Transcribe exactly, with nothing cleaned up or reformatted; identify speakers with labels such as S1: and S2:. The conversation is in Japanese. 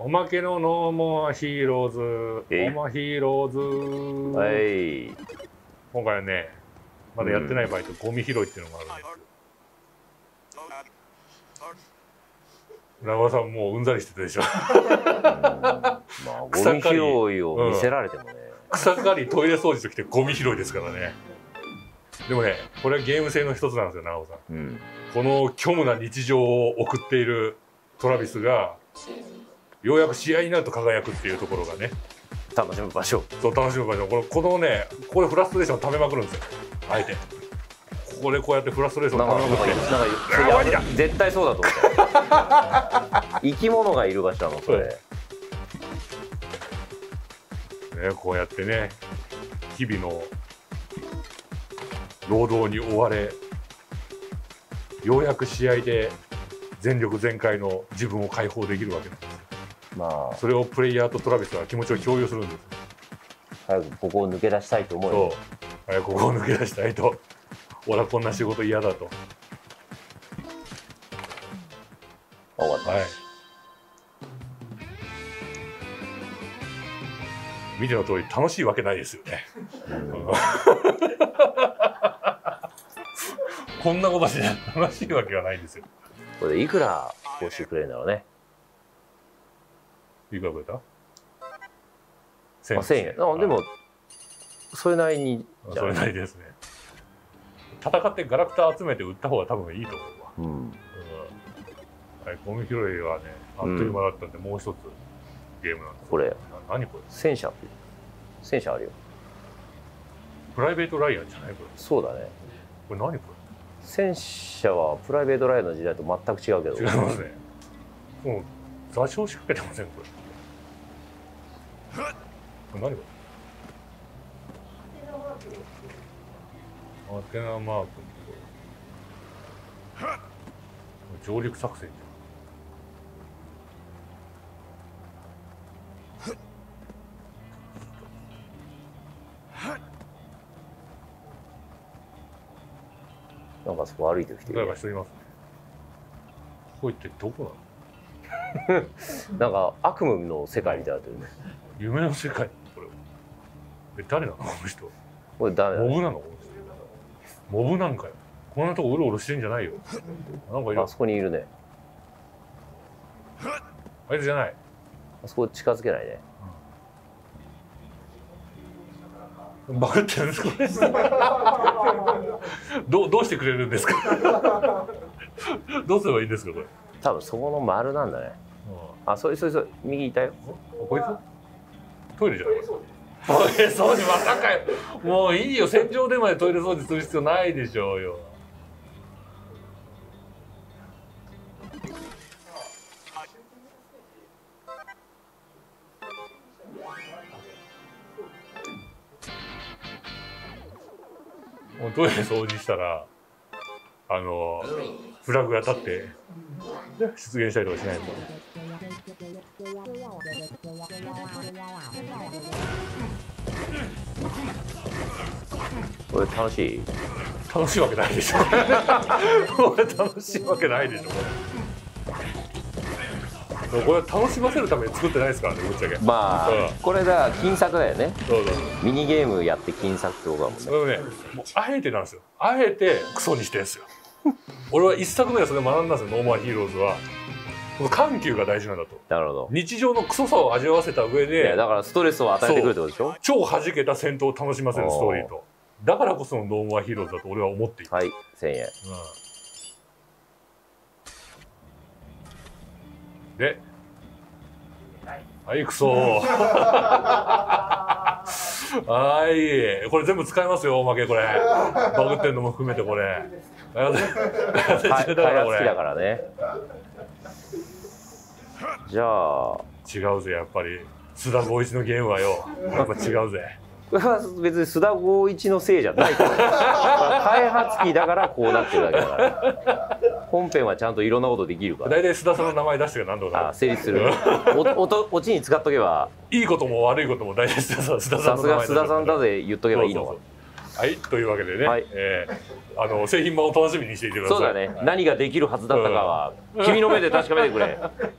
S1: おまけのノーモアヒーローズ、ノーモアヒーローズ。はい。今回はね、まだやってないバイト、ゴミ拾いっていうのがあるんです。長尾さんもううんざりしてたでしょ。ま
S2: あゴミ拾いを見せられてもね。
S1: 草刈りトイレ掃除ときてゴミ拾いですからね。でもね、これはゲーム性の一つなんですよ、長尾さん。うん、この虚無な日常を送っているトラビスがようやく試合になると輝くっていうところがね、
S2: 楽しむ場所。
S1: そう楽しむ場所。このこのね、ここでフラストレーションを溜めまくるんですよ。あえて。ここでこうやってフラストレーションを溜めまくって。
S2: 絶対そうだと思う。生き物がいる場所なのそれ。ね、
S1: こうやってね、日々の労働に追われ、ようやく試合で全力全開の自分を解放できるわけなんです。まあ、それをプレイヤーとトラビスは気持ちを共有するんです。
S2: 早くここを抜け出したいと思うよ。
S1: そう、早くここを抜け出したいと。俺はこんな仕事嫌だと。
S2: 分かった。はい。
S1: 見ての通り楽しいわけないですよね。こんなことして楽しいわけがないんですよ。
S2: これでいくら報酬くれるんだろうね。
S1: いくらくれた？
S2: せんえん。でもそれなりに。
S1: それなりですね。戦ってガラクタ集めて売った方が多分いいと思うわ。うん。うん、はい、ゴミ拾いはね、あっという間だったんで、もう一つゲームなんです。
S2: これ。
S1: 何これ？
S2: 戦車。戦車あるよ。
S1: プライベートライアンじゃないこれ？
S2: そうだね。
S1: これ何これ？
S2: 戦車はプライベートライアンの時代と全く違うけど。
S1: 違いますね。もう座礁仕掛けてませんこれ。これ何これ？アテナマーク。上陸作戦じ
S2: ゃん。なんかそこ歩いてきてる。
S1: 誰か人いますね。ここってどこなの？
S2: なんか悪夢の世界みたいになってるね。
S1: 夢の世界これ。え、誰なのこの人？
S2: これダメだね。
S1: モブなの？モブなんかよ。こんなとこうろうろしてんじゃないよ。なんかいる。
S2: あそこにいるね。
S1: あいつじゃない。
S2: あそこ近づけないね。
S1: うん、バグってるんですかどうどうしてくれるんですかどうすればいいんですかこれ。
S2: 多分そこの丸なんだね。うん、あ、それそれそれ右いたよ。
S1: こいつ？トイレじゃない？トイレ掃除まさかよ。もういいよ、戦場でまでトイレ掃除する必要ないでしょうよ。もうトイレ掃除したらあのフラグが立って出現したりとかしないと。
S2: これ楽しい？
S1: 楽しいわけないでしょ。これ楽しいわけないでしょ。これ楽しませるために作ってないですからね、ぶっちゃけ。
S2: まあ、うん、これだ金策だよね。
S1: そうそう。
S2: ミニゲームやって金策ってことだもんね。
S1: これね、もうあえてなんですよ。あえてクソにしてんですよ。俺は一作目はそれ学んだんですよ。ノーマーヒーローズは。この緩急が大事なんだと。
S2: なるほど。
S1: 日常のクソさを味わわせた上で、いや
S2: だからストレスを与えてくるってことでしょ。
S1: 超弾けた戦闘を楽しませるストーリーと。だからこそのノーマーヒーローズだと俺は思っている。
S2: はい、せんえん。うん、
S1: で、はい、クソはい、これ全部使えますよ、おまけこれ。バグってんのも含めてこれ。開発
S2: 好きだからね。じゃあ
S1: 違うぜ、やっぱり須田剛一のゲームはよ、やっぱ違うぜ。
S2: これは別に須田剛一のせいじゃないから開発機だからこうなってるだけだから本編はちゃんといろんなことできるから。
S1: 大体須田さんの名前出してから何度か
S2: あ成立する。オチに使っとけば
S1: いいことも悪いことも大体須田さん、須田
S2: さんの名前須田さんだぜ言っとけばいいのか。
S1: はい、というわけでね、はい、えー、あの製品版を楽しみにしていてください。
S2: そうだね、何ができるはずだったかは君の目で確かめてくれ。